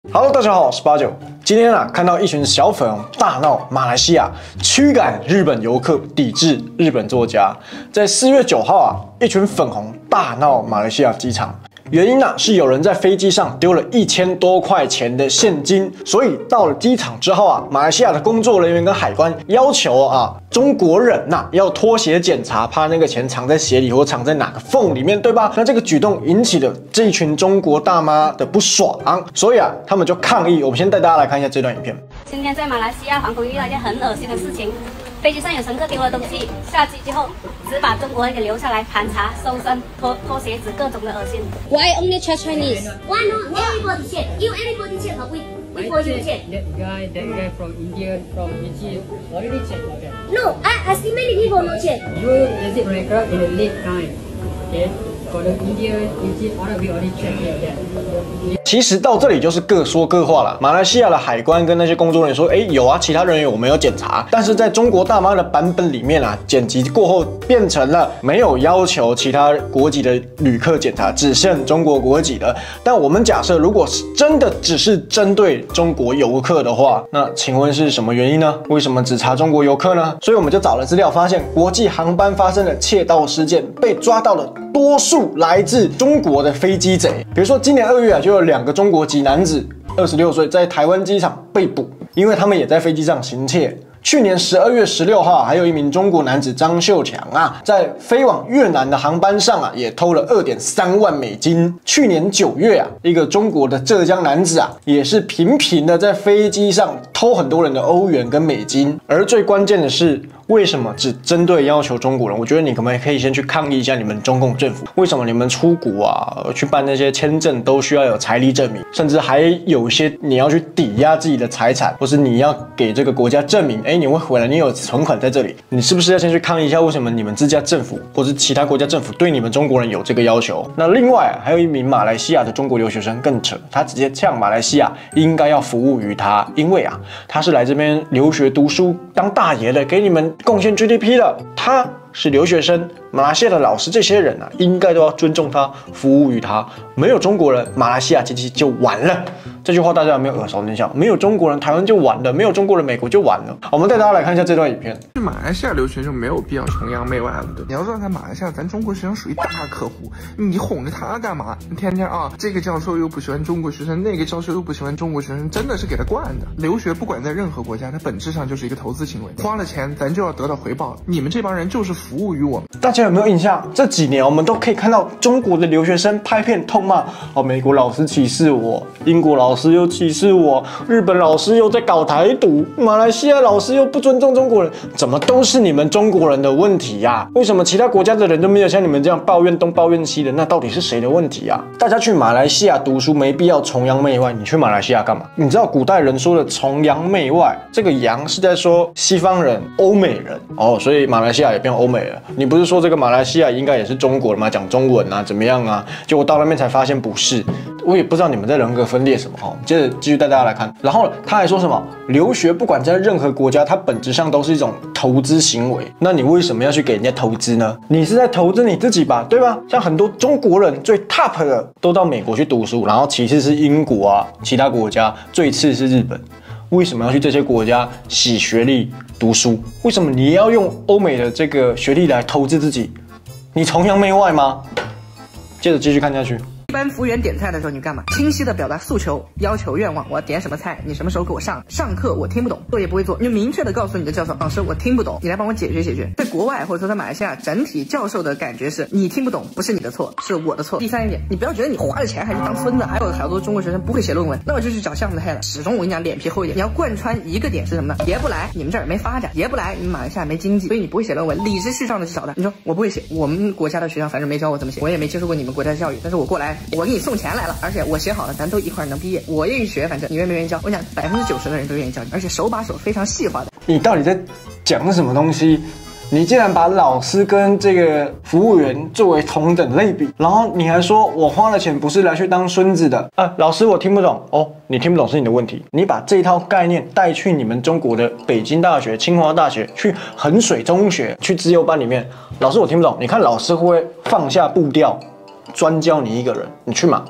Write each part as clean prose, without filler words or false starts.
Hello， 大家好，我是89。今天看到一群小粉红大闹马来西亚，驱赶日本游客，抵制日本作家。在4月9号一群粉红大闹马来西亚机场。原因是有人在飞机上丢了1000多块钱的现金，所以到了机场之后马来西亚的工作人员跟海关要求中国人要脱鞋检查，怕那个钱藏在鞋里或藏在哪个缝里面，对吧？那这个举动引起了这一群中国大妈的不爽，所以他们就抗议。我们先带大家来看一下这段影片。 今天在马来西亚航空遇到一件很恶心的事情，飞机上有乘客丢了东西，下机之后只把中国人给留下来盘查、搜身、脱鞋子，各种的恶心。 Why only Chinese? Why not everybody check? You everybody check, before you check. That guy from India, from Egypt, already checked like that. No, I see many people not check. You visit Malacca in the late time, okay? For the India, Egypt, all of you already checked like that. 其实到这里就是各说各话了。马来西亚的海关跟那些工作人员说，有其他人员我们有检查，但是在中国大妈的版本里面剪辑过后变成了没有要求其他国籍的旅客检查，只限中国国籍的。但我们假设，如果是真的只是针对中国游客的话，那请问是什么原因呢？为什么只查中国游客呢？所以我们就找了资料，发现国际航班发生了窃盗事件，被抓到了多数来自中国的飞机贼。比如说今年2月就有2个中国籍男子，26岁，在台湾机场被捕，因为他们也在飞机上行窃。去年12月16号，还有一名中国男子张秀强在飞往越南的航班上也偷了2.3万美金。去年9月一个中国的浙江男子也是频频的在飞机上偷很多人的欧元跟美金。而最关键的是，为什么只针对要求中国人？我觉得你可以先去抗议一下你们中共政府，为什么你们出国去办那些签证都需要有财力证明，甚至还有一些你要去抵押自己的财产，或是你要给这个国家证明，你会回来，你有存款在这里，你是不是要先去抗议一下？为什么你们自家政府或是其他国家政府对你们中国人有这个要求？那另外还有一名马来西亚的中国留学生更扯，他直接呛马来西亚应该要服务于他，因为他是来这边留学读书当大爷的，给你们贡献 GDP 的，他是留学生，马来西亚的老师这些人应该都要尊重他，服务于他。没有中国人，马来西亚经济就完了。这句话大家有没有耳熟能详？没有中国人，台湾就完了；没有中国人，美国就完了。我们带大家来看一下这段影片。 马来西亚留学就没有必要崇洋媚外了，对。你要知道，在马来西亚，咱中国学生属于大客户，你哄着他干嘛？你天天这个教授又不喜欢中国学生，那个教授又不喜欢中国学生，真的是给他惯的。留学不管在任何国家，它本质上就是一个投资行为，花了钱咱就要得到回报。你们这帮人就是服务于我们。 大家有没有印象？这几年我们都可以看到中国的留学生拍片痛骂美国老师歧视我，英国老师又歧视我，日本老师又在搞台独，马来西亚老师又不尊重中国人，怎么都是你们中国人的问题呀？为什么其他国家的人都没有像你们这样抱怨东抱怨西的？那到底是谁的问题啊？大家去马来西亚读书没必要崇洋媚外，你去马来西亚干嘛？你知道古代人说的崇洋媚外，这个洋是在说西方人、欧美人所以马来西亚也变欧美了。你不是说这个马来西亚应该也是中国的吗？讲中文怎么样结果到那边才发现不是。我也不知道你们在人格分裂什么接着继续带大家来看。然后他还说什么？留学不管在任何国家，它本质上都是一种投资行为。那你为什么要去给人家投资呢？你是在投资你自己吧，对吧？像很多中国人最 top 的都到美国去读书，然后其次是英国其他国家，最次是日本。为什么要去这些国家洗学历读书？为什么你要用欧美的这个学历来投资自己？你崇洋媚外吗？接着继续看下去。 一般服务员点菜的时候，你干嘛？清晰的表达诉求、要求、愿望。我要点什么菜？你什么时候给我上？上课我听不懂，作业不会做，你就明确的告诉你的教授，老师我听不懂，你来帮我解决解决。在国外或者说在马来西亚，整体教授的感觉是你听不懂不是你的错，是我的错。第三一点，你不要觉得你花了钱还是当孙子。还有好多中国学生不会写论文，那我就去找项目的 head， 始终我跟你讲脸皮厚一点。你要贯穿一个点是什么呢？爷不来，你们这儿没发展；爷不来，你们马来西亚没经济，所以你不会写论文，理直气壮的去找他。你说我不会写，我们国家的学校反正没教我怎么写，我也没接受过你们国家的教育，但是我过来，我给你送钱来了，而且我写好了，咱都一块能毕业。我愿意学，反正你愿不愿意教？我想90%的人都愿意教你，而且手把手非常细化的。 你到底在讲什么东西？你竟然把老师跟这个服务员作为同等类比，然后你还说我花了钱不是来去当孙子的老师我听不懂你听不懂是你的问题。你把这一套概念带去你们中国的北京大学、清华大学，去衡水中学、去资优班里面，老师我听不懂，你看老师会不会放下步调，专教你一个人？你去嘛。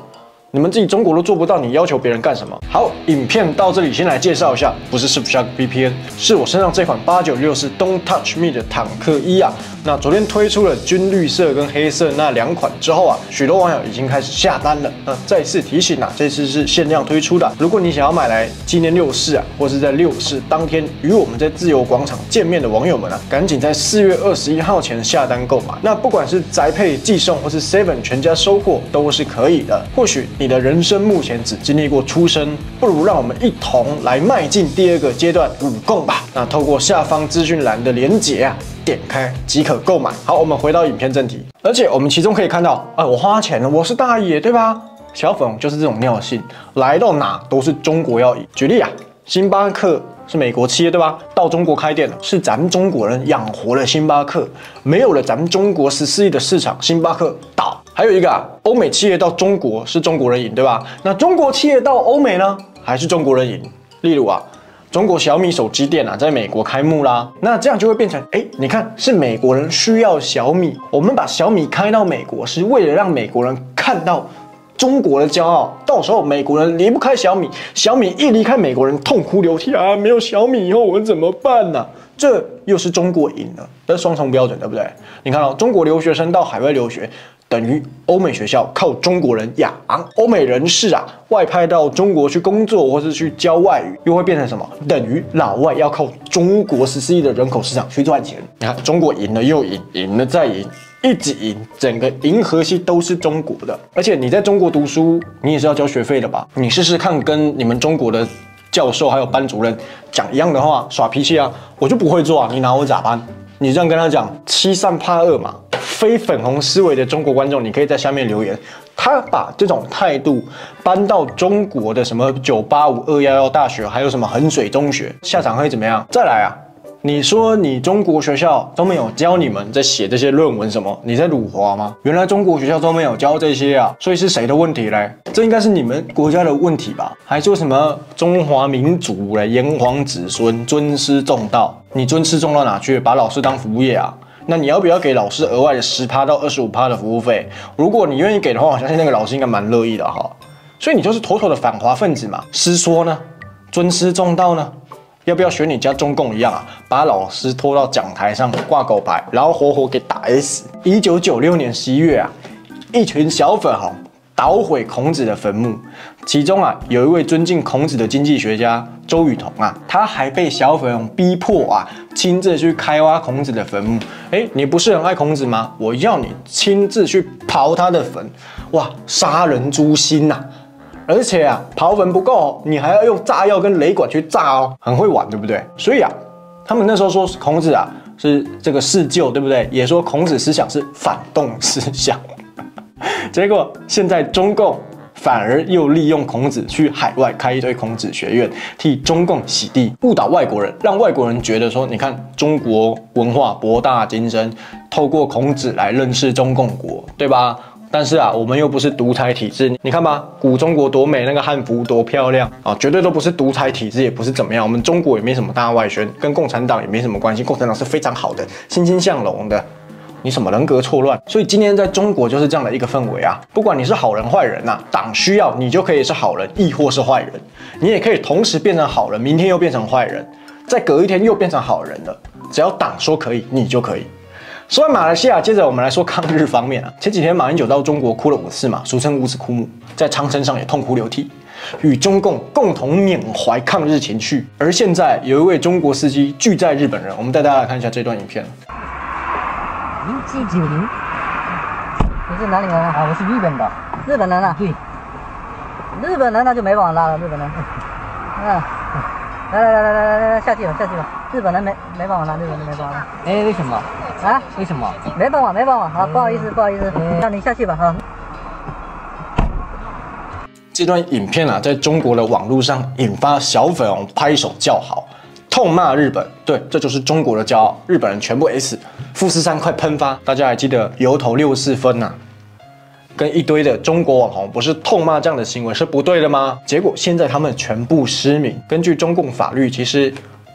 你们自己中国都做不到，你要求别人干什么？好，影片到这里先来介绍一下，不是 Surfshark VPN， 是我身上这款8964 Don't Touch Me 的坦克衣啊。那昨天推出了军绿色跟黑色那2款之后啊，许多网友已经开始下单了。那再次提醒啊，这次是限量推出的，如果你想要买来纪念64啊，或是在64当天与我们在自由广场见面的网友们啊，赶紧在4月21号前下单购买。那不管是宅配寄送或是 Seven 全家收货都是可以的。或许你的人生目前只经历过出生，不如让我们一同来迈进第2个阶段武共吧。那透过下方资讯栏的连结啊，点开即可购买。好，我们回到影片正题，而且我们其中可以看到，我花钱了，我是大爷，对吧？小粉红就是这种尿性，来到哪都是中国要赢。举例啊，星巴克是美国企业对吧？到中国开店了，是咱们中国人养活了星巴克，没有了咱们中国14亿的市场，星巴克倒。还有一个啊，欧美企业到中国是中国人赢对吧？那中国企业到欧美呢，还是中国人赢？例如啊，中国小米手机店啊，在美国开幕啦，那这样就会变成，你看是美国人需要小米，我们把小米开到美国，是为了让美国人看到中国的骄傲。到时候美国人离不开小米，小米一离开美国人痛哭流涕啊，没有小米以后我们怎么办呢？这又是中国赢了，这是双重标准，对不对？你看到中国留学生到海外留学，等于欧美学校靠中国人养，欧美人士啊外派到中国去工作或是去教外语，又会变成什么？等于老外要靠中国14亿的人口市场去赚钱。你看中国赢了又赢，赢了再赢，一直赢，整个银河系都是中国的。而且你在中国读书，你也是要交学费的吧？你试试看，跟你们中国的教授还有班主任讲一样的话，耍脾气啊，我就不会做啊，你拿我咋办？你这样跟他讲，欺善怕恶嘛。非粉红思维的中国观众，你可以在下面留言。他把这种态度搬到中国的什么985、211大学，还有什么衡水中学，下场会怎么样？再来啊，你说你中国学校都没有教你们在写这些论文什么？你在辱华吗？原来中国学校都没有教这些啊，所以是谁的问题嘞？这应该是你们国家的问题吧？还说什么中华民族嘞，炎黄子孙尊师重道？你尊师重到哪去？把老师当服务业啊？那你要不要给老师额外的10%到25%的服务费？如果你愿意给的话，我相信那个老师应该蛮乐意的哈。所以你就是妥妥的反华分子嘛。师说呢，尊师重道呢，要不要学你家中共一样啊，把老师拖到讲台上挂狗牌，然后活活给打死？1996年11月啊，一群小粉红捣毁孔子的坟墓，其中啊有一位尊敬孔子的经济学家周雨彤啊，他还被小粉红逼迫啊亲自去开挖孔子的坟墓。你不是很爱孔子吗？我要你亲自去刨他的坟，哇，杀人诛心呐！而且啊，刨坟不够，你还要用炸药跟雷管去炸哦，很会玩，对不对？所以啊，他们那时候说孔子啊是这个弑救，对不对？也说孔子思想是反动思想。结果现在中共反而又利用孔子去海外开一堆孔子学院，替中共洗地，误导外国人，让外国人觉得说，你看中国文化博大精深，透过孔子来认识中共国，对吧？但是啊，我们又不是独裁体制，你看吧，古中国多美，那个汉服多漂亮啊，绝对都不是独裁体制，也不是怎么样。我们中国也没什么大外宣，跟共产党也没什么关系，共产党是非常好的，欣欣向荣的。你什么人格错乱？所以今天在中国就是这样的一个氛围啊！不管你是好人坏人呐，党需要你就可以是好人，亦或是坏人。你也可以同时变成好人，明天又变成坏人，再隔一天又变成好人了。只要党说可以，你就可以。说完马来西亚，接着我们来说抗日方面啊。前几天马英九到中国哭了5次嘛，俗称5子哭母，在长城上也痛哭流涕，与中共共同缅怀抗日情绪。而现在有一位中国司机拒载日本人，我们带大家来看一下这段影片。 1790，你是哪里人啊？啊，我是日本的。日本人啊？对。日本人那就没办法拉了，日本人。来，下去吧。日本人没办法拉，日本人没办法拉。为什么？啊？为什么？没办法。好，不好意思。那你下去吧，哈。 这段影片啊，在中国的网络上引发小粉红拍手叫好。痛骂日本，对，这就是中国的骄傲，日本人全部 S， 富士山快喷发，大家还记得油头64分呐？跟一堆的中国网红不是痛骂这样的行为是不对的吗？结果现在他们全部失明。根据中共法律，其实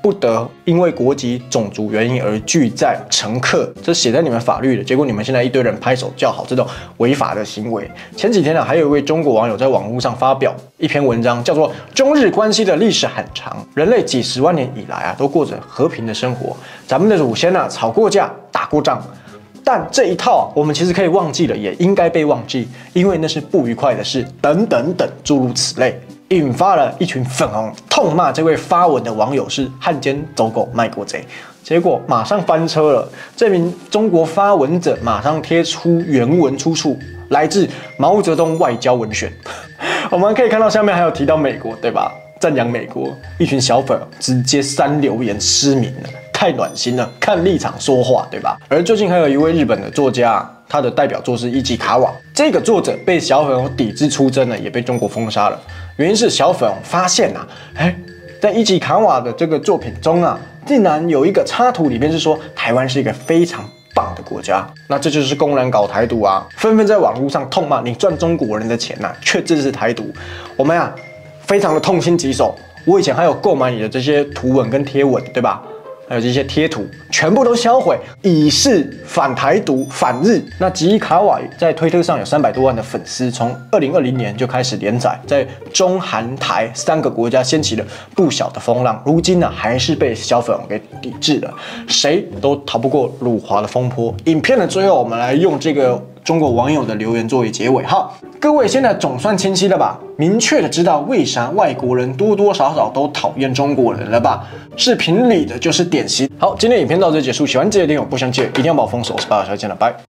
不得因为国籍、种族原因而拒载乘客，这写在你们法律的。结果你们现在一堆人拍手叫好，这种违法的行为。前几天呢，还有一位中国网友在网络上发表一篇文章，叫做《中日关系的历史很长，人类几十万年以来啊，都过着和平的生活。咱们的祖先啊，吵过架，打过仗。但这一套我们其实可以忘记了，也应该被忘记，因为那是不愉快的事，等等等，诸如此类，引发了一群粉红痛骂这位发文的网友是汉奸走狗卖国贼。结果马上翻车了，这名中国发文者马上贴出原文出处，来自毛泽东外交文选。我们可以看到下面还有提到美国，对吧？赞扬美国，一群小粉直接删留言失明了。太暖心了，看立场说话，对吧？而最近还有一位日本的作家，他的代表作是伊集卡瓦，这个作者被小粉红抵制出征了，也被中国封杀了。原因是小粉红发现啊，在伊集卡瓦的这个作品中啊，竟然有一个插图里面是说台湾是一个非常棒的国家，那这就是公然搞台独啊！纷纷在网络上痛骂你赚中国人的钱呐，却支持台独。我们啊，非常的痛心疾首。我以前还有购买你的这些图文跟贴文，对吧？还有这些贴图，全部都销毁，以示反台独、反日。那吉伊卡瓦在推特上有300多万的粉丝，从2020年就开始连载，在中韩台3个国家掀起了不小的风浪。如今呢，还是被小粉红给抵制了，谁都逃不过辱华的风波。影片的最后，我们来用这个中国网友的留言作为结尾。好，各位现在总算清晰了吧？明确的知道为啥外国人多多少少都讨厌中国人了吧？视频里的就是典型。好，今天影片到这结束，喜欢记得订阅，不想记得一定要把我封锁。我是巴小见了，拜。